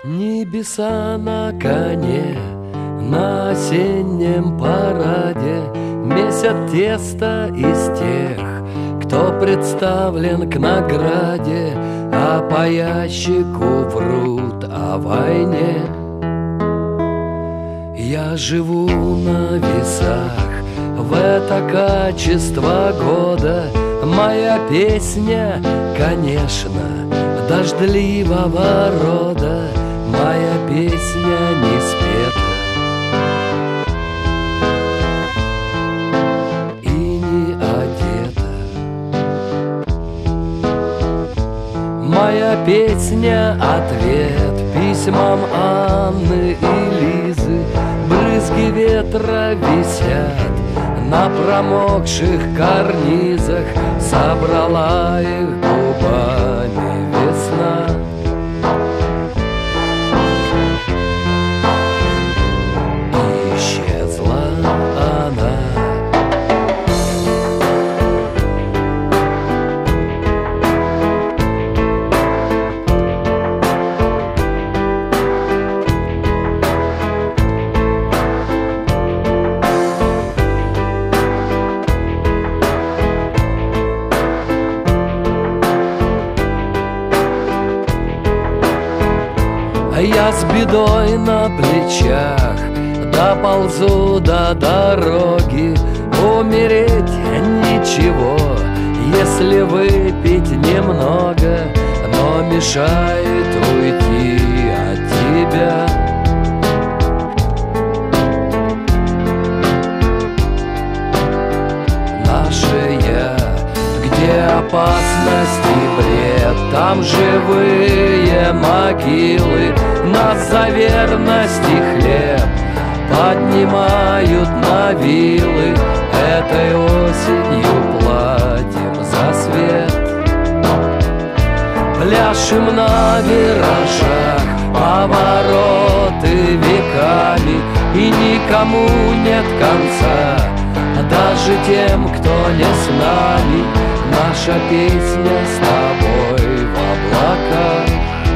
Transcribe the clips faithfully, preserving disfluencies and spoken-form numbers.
Небеса на коне, на осеннем параде месят тесто из тех, кто представлен к награде, а по ящику врут о войне. Я живу на весах в это качество года. Моя песня, конечно, дождливого рода. Моя песня не спета и не одета. Моя песня — ответ письмам Анны и Лизы. Брызги ветра висят на промокших карнизах. Собрала их губами весна. Я с бедой на плечах доползу до дороги. Умереть ничего, если выпить немного, но мешает уйти от тебя. Наше я, где опасность и бред, там живые могилы. Нас за верность и хлеб поднимают на вилы. Этой осенью платим за свет. Пляшем на виражах повороты веками, и никому нет конца, даже тем, кто не с нами. Наша песня с тобой в облаках.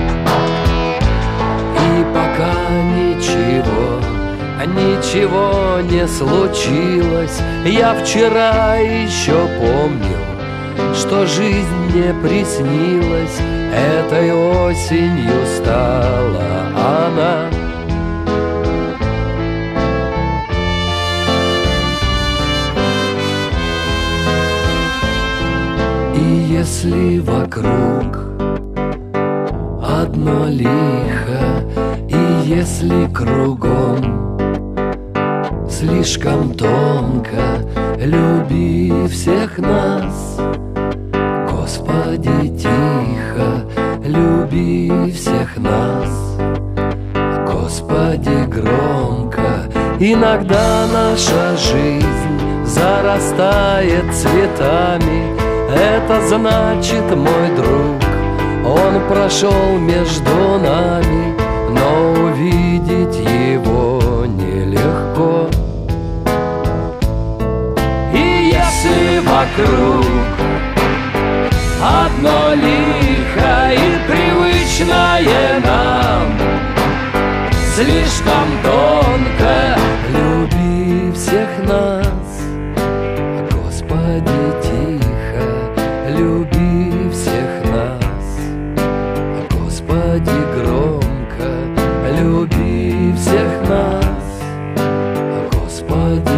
И пока ничего, ничего не случилось, я вчера еще помнил, что жизнь мне приснилась. Этой осенью стала она. И если вокруг одно лихо, и если кругом слишком тонко, люби всех нас, Господи, тихо, люби всех нас, Господи, громко. Иногда наша жизнь зарастает цветами. Это значит, мой друг, он прошел между нами, но увидеть его нелегко. И если вокруг одно лихо и привычное нам слишком тонко, люби всех нас, Господи, тихо, люби всех нас, Господи, громко, люби всех нас, Господи.